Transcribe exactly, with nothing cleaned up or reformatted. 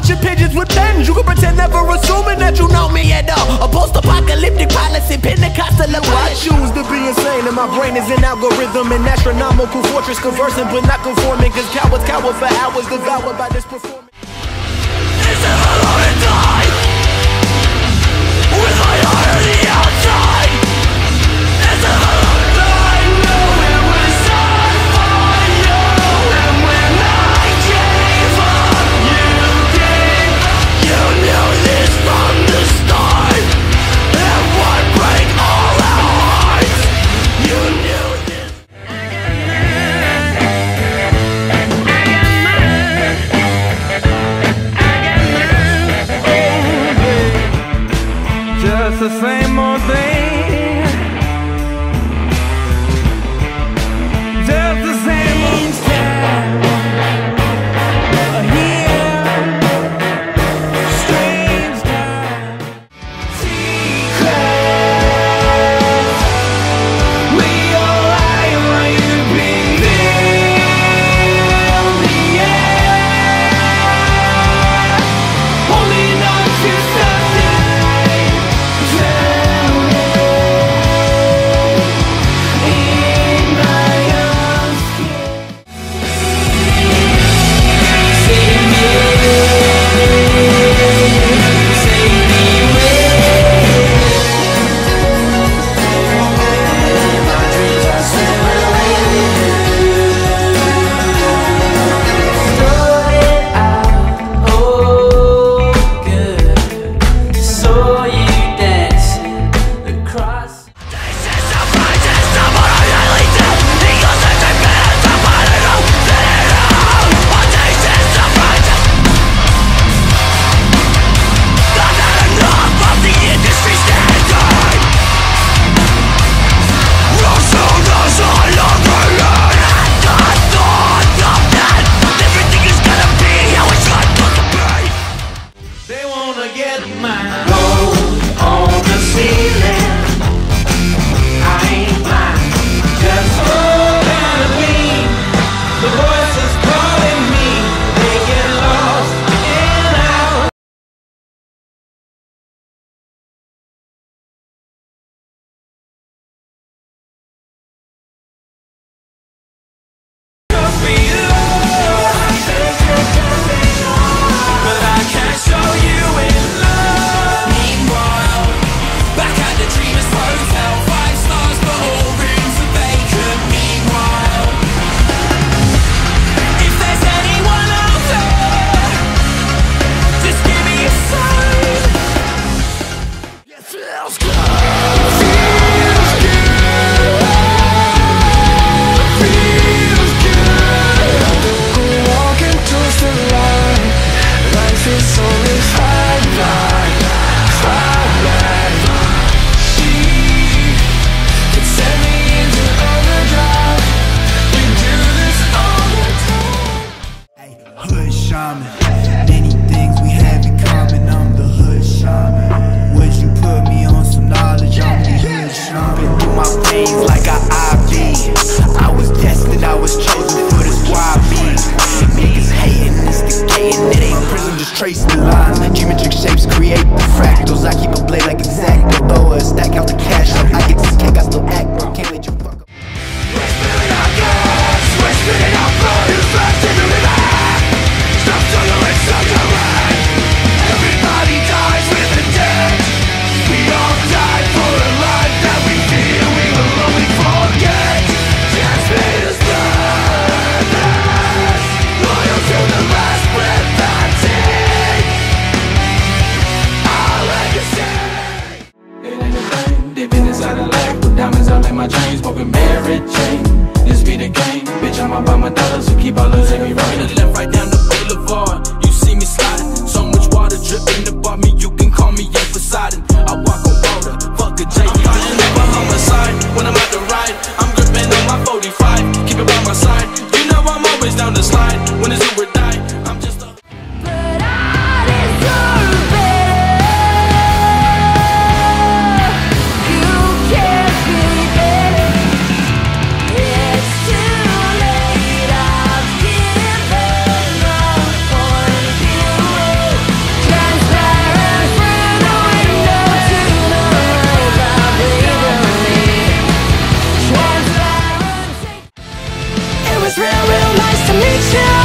bunch of pigeons with bends. You can pretend never assuming that you know me at all. A post-apocalyptic policy, Pentecostal. I choose to be insane, and my brain is an algorithm, an astronomical fortress, conversing but not conforming. Cause cowards cower for hours, devoured by this performance. Is it alone and die? With my heart on the outside. Is it alone and die? No, it was all for you. And when I gave up, you gave up. You knew this from the start. And what break all our hearts? You knew this. Just the same old thing. Just the same old time. Here, strange time. Secret. We all lie when you breathe in the air. Holding on to something. Many things we have in common, I'm the hood shaman. Would you put me on some knowledge, I'm the hood shaman. Been through my veins like a I V. I was destined, I was chosen for this Y B. Niggas hating, instigating, it ain't prison, just tracing the lines. Geometric shapes create the fractals. I keep a blade like exacto, throw a stack out the cash up. I get this cake, I still act, bro, can't let you fuck up. We're spilling our gas, we're spitting out blood, who's left in the river? Stop juggling, stop juggling. Everybody dies with the dead. We all die for a life that we feel we will only forget. Just made us brothers, loyal to the last breath I take. Our legacy. It ain't a thing, dipping inside a leg with diamonds out like my chain, smoking Mary Jane. This be the game, bitch. I'm about my dollars, so keep all those every right. To the left, right down the boulevard. You see me sliding, so much water dripping above me. You can call me Yes Poseidon. I walk on water, fuck a J. I'm fighting up a homicide when I'm out to ride. I'm gripping on my forty-five, keep it by my side. You know I'm always down the slide. When it's do or die, I'm just a. But I deserve better. You can't be better. It's too late. I've given up on you. need you.